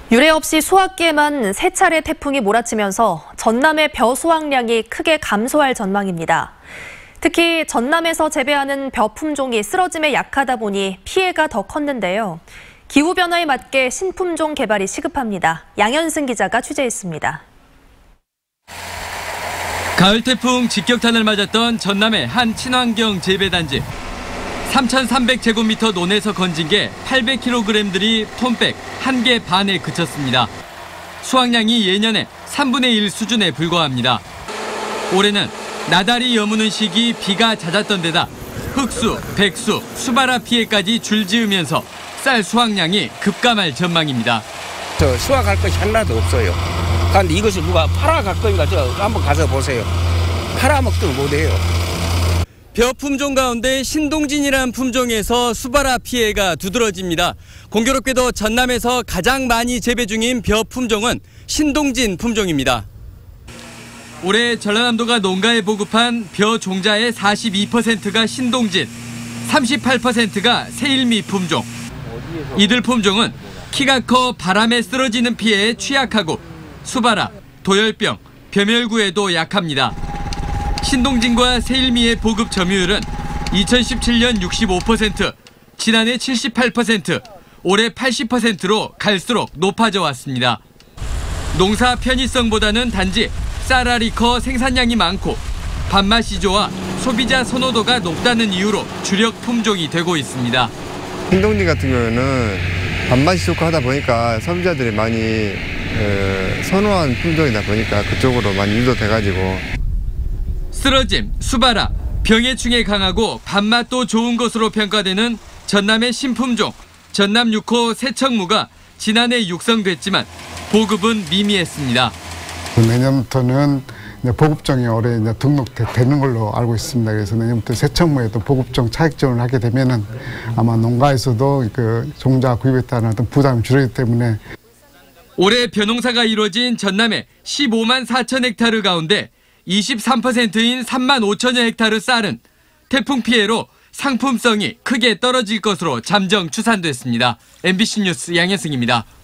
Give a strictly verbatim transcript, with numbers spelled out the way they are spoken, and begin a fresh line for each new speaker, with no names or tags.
유례 없이 수확기에만 세 차례 태풍이 몰아치면서 전남의 벼 수확량이 크게 감소할 전망입니다. 특히 전남에서 재배하는 벼 품종이 쓰러짐에 약하다 보니 피해가 더 컸는데요. 기후변화에 맞게 신품종 개발이 시급합니다. 양현승 기자가 취재했습니다.
가을 태풍 직격탄을 맞았던 전남의 한 친환경 재배단지. 삼천삼백 제곱미터 논에서 건진 게 팔백 킬로그램들이 톤백 한 개 반에 그쳤습니다. 수확량이 예년의 삼분의 일 수준에 불과합니다. 올해는 나달이 여무는 시기 비가 잦았던 데다 흑수, 백수, 수바라 피해까지 줄지으면서 쌀 수확량이 급감할 전망입니다.
저 수확할 것이 하나도 없어요. 그런데 이것을 누가 팔아갈 거니까 저 한번 가서 보세요. 팔아먹지도 못해요.
벼 품종 가운데 신동진이란 품종에서 수바라 피해가 두드러집니다. 공교롭게도 전남에서 가장 많이 재배 중인 벼 품종은 신동진 품종입니다. 올해 전라남도가 농가에 보급한 벼 종자의 사십이 퍼센트가 신동진, 삼십팔 퍼센트가 세일미 품종. 이들 품종은 키가 커 바람에 쓰러지는 피해에 취약하고 수바라, 도열병, 벼멸구에도 약합니다. 신동진과 세일미의 보급 점유율은 이천십칠 년 육십오 퍼센트, 지난해 칠십팔 퍼센트, 올해 팔십 퍼센트로 갈수록 높아져 왔습니다. 농사 편의성보다는 단지 쌀알이 커 생산량이 많고 밥맛이 좋아 소비자 선호도가 높다는 이유로 주력 품종이 되고 있습니다.
신동진 같은 경우에는 밥맛이 좋고 하다 보니까 소비자들이 많이 어, 선호한 품종이다 보니까 그쪽으로 많이 유도돼가지고.
쓰러짐, 수바라, 병해충에 강하고 밥맛도 좋은 것으로 평가되는 전남의 신품종 전남 육 호 세척무가 지난해 육성됐지만 보급은 미미했습니다.
내년부터는 이제 보급종이 올해 이제 등록되는 걸로 알고 있습니다. 그래서 내년부터 세척무에도 보급종 차익전을 하게 되면은 아마 농가에서도 그 종자 구입에 따른 어떤 부담이 줄어들기 때문에.
올해 벼농사가 이루어진 전남의 십오만 사천 헥타르 가운데 이십삼 퍼센트인 삼만 오천여 헥타르 쌀은 태풍 피해로 상품성이 크게 떨어질 것으로 잠정 추산됐습니다. 엠비씨 뉴스 양현승입니다.